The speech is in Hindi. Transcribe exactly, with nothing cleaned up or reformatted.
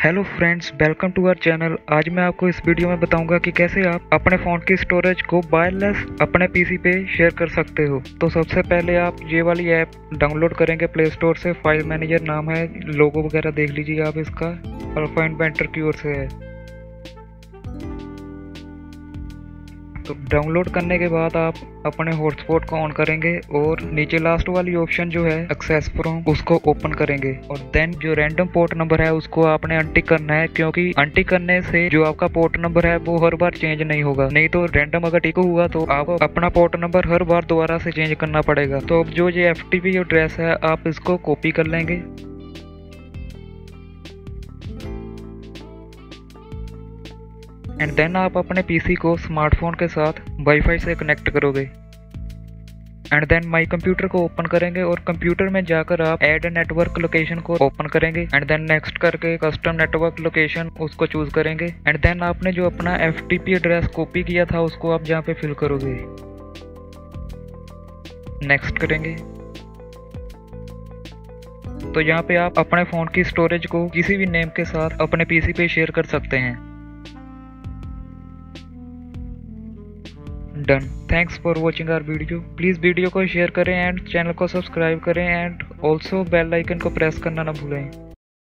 Hello friends, welcome to our channel. आज मैं आपको इस वीडियो में बताऊंगा कि कैसे आप अपने फ़ोन की स्टोरेज को वायरलेस अपने पीसी पे शेयर कर सकते हो। तो सबसे पहले आप ये वाली ऐप डाउनलोड करेंगे प्ले स्टोर से। फाइल मैनेजर नाम है, लोगो वगैरह देख लीजिए आप इसका। अल्फा इन्वेंटर की ओर से है। तो डाउनलोड करने के बाद आप अपने हॉटस्पॉट को ऑन करेंगे और नीचे लास्ट वाली ऑप्शन जो है एक्सेस फ्रॉम, उसको ओपन करेंगे। और देन जो रैंडम पोर्ट नंबर है उसको आपने अनटिक करना है, क्योंकि अनटिक करने से जो आपका पोर्ट नंबर है वो हर बार चेंज नहीं होगा। नहीं तो रैंडम अगर टिक हुआ तो आप अपना पोर्ट नंबर हर बार दोबारा से चेंज करना पड़ेगा। तो अब जो ये एफ टी पी एड्रेस है आप इसको कॉपी कर लेंगे। एंड देन आप अपने पीसी को स्मार्टफोन के साथ वाईफाई से कनेक्ट करोगे। एंड देन माई कंप्यूटर को ओपन करेंगे और कंप्यूटर में जाकर आप ऐड नेटवर्क लोकेशन को ओपन करेंगे। एंड देन नेक्स्ट करके कस्टम नेटवर्क लोकेशन उसको चूज करेंगे। एंड देन आपने जो अपना F T P address copy किया था उसको आप यहाँ पे फिल करोगे। नेक्स्ट करेंगे। तो यहाँ पे आप अपने फ़ोन की स्टोरेज को किसी भी नेम के साथ अपने पीसी पे शेयर कर सकते हैं। Done. Thanks for watching our video. Please video को शेयर करें एंड चैनल को सब्सक्राइब करें एंड ऑल्सो बेल आइकन को प्रेस करना ना भूलें।